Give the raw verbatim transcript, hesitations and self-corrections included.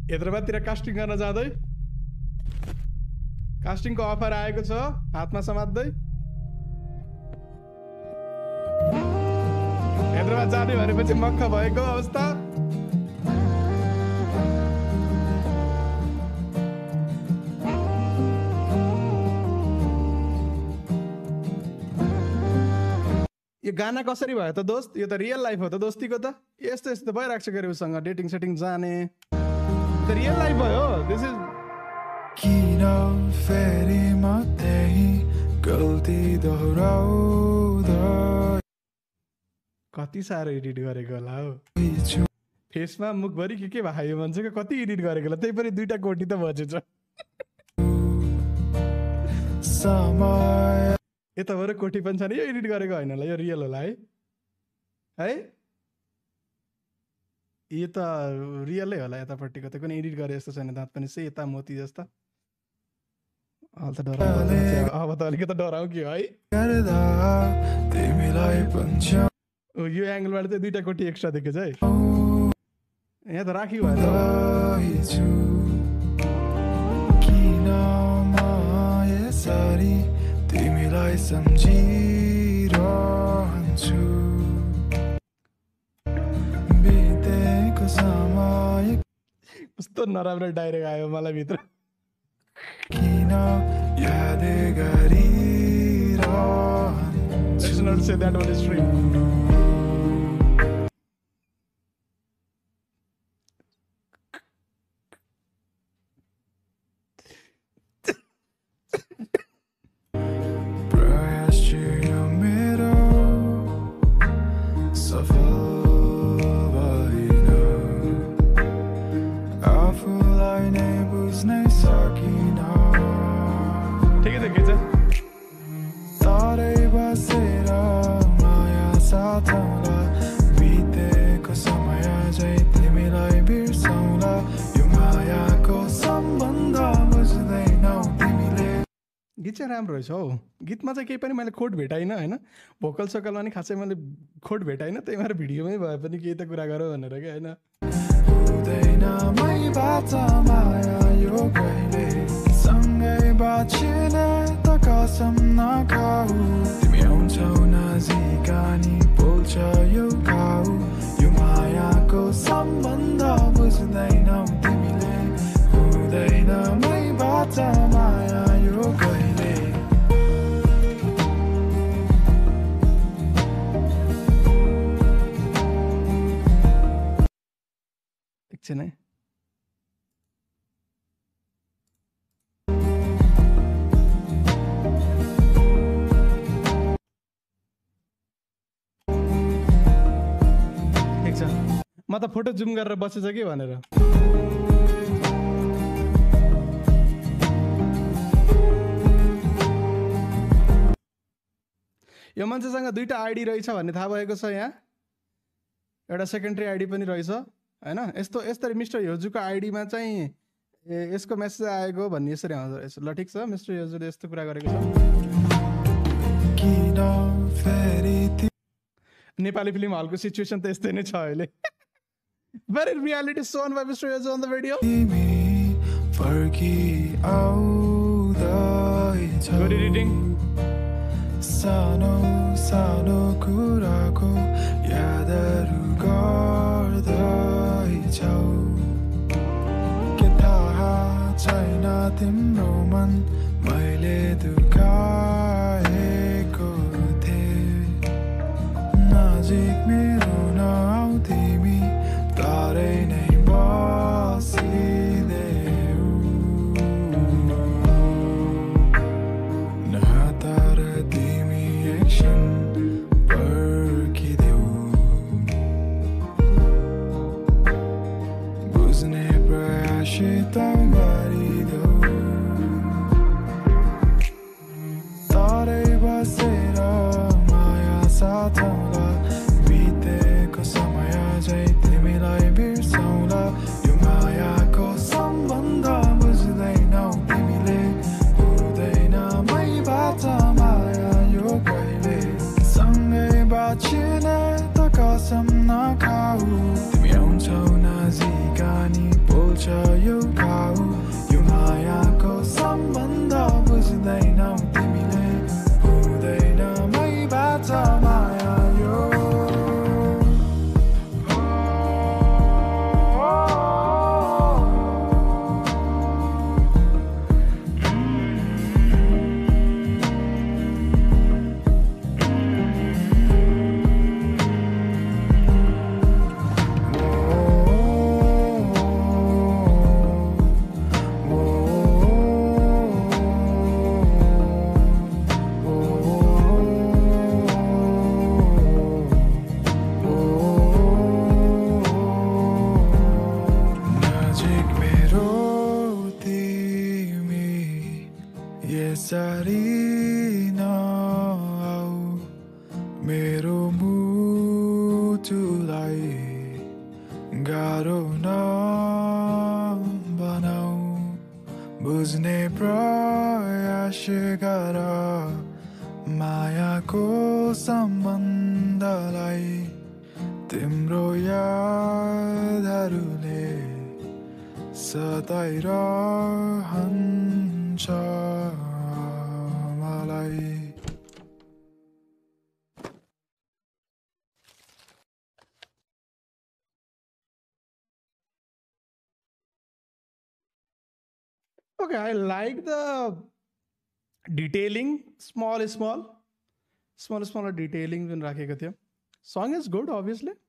हैदराबादतिर casting गर्न जाँदै कास्टिङको offer आएको छ हातमा समात्दै हैदराबाद जाने भनेपछि मक्ख भएको अवस्था यो गाना कसरी भयो त दोस्त यो त रियल लाइफ हो त दोस्तीको त यस्तो यस्तो भइरहेको छ गरे उसँग डेटिङ सेटिङ जाने त रियल लाइफ भयो दिस इज किन फेरि म त्यही गल्ती दोहोऱ्याउँदा कति साह्रो एडिट गरेको होला हौ फेसमा मुखभरि के के भयो मान्छेको कति एडिट गरेको होला त्यही पनि दुईटा कोटी त बजेछ समय यताबाट कोठी पनि छ नि यो एडिट गरेको होइन होला यो रियल होला है है यो त रियलै होला यतापट्टिको त कुनै एडिट गरे जस्तो छैन दाँत पनि से यता मोती जस्ता अब त डराउ अब त अलिकति डराउ कि है ओ यो एङ्गलबाट चाहिँ दुईटा कोठी एक्स्ट्रा देखेछ है यहाँ त राखी भयो तिमीलाई सम्झिरहन्छु बितेको समय कस्तो नराम्रो डाइरेक्ट आयो मलाई भित्र किन याद गरिरहन्छु Let's not say that on the stream. गीत चाहिँ राम्रो रहेछ हौ गीतमा चाहिँ केही पनि मैले खोट भेटाइनँ होइन भोकल सकलमा नि खासै मैले खोट भेटाइनँ त्यही भएर भिडियोमै भए पनि केही त कुरा गरौँ भनेर के होइन एकछिन है ठिक छ म त फोटो जुम गरेर बसेछ कि भनेर यो मान्छेसँग दुईटा आइडी रहेछ भन्ने थाहा भएको छ यहाँ एउटा सेकेन्डरी आइडी पनि रहेछ हैन यस्तो यस्तो मिस्टर ह्योजुको आइडीमा चाहिँ यसको मेसेज आएको भन्ने यसरी आउँदो रहेछ ल ठिक छ मिस्टर ह्योजुले यस्तो कुरा गरेको छ नेपाली फिल्म हलको सिचुएसन त यस्तै नै छ अहिले very reality shown by Mister Hyozu on the video good editing sano sano kurako yadaru gardai chau ke taha chaina timro man maile dukaeko the nazik mero na autimi tare nai basideu na tara timi action parkideu buzne prayashita marideu tare basera maya satanga bite गाह्रो नबनाऊ बुझ्ने प्रयास गर मायाको सम्बन्धलाई तिम्रो यादहरूले सताइरहन्छ मलाई Okay, I like the detailing, small, small, small, small detailing in Rakheka. Song is good, obviously.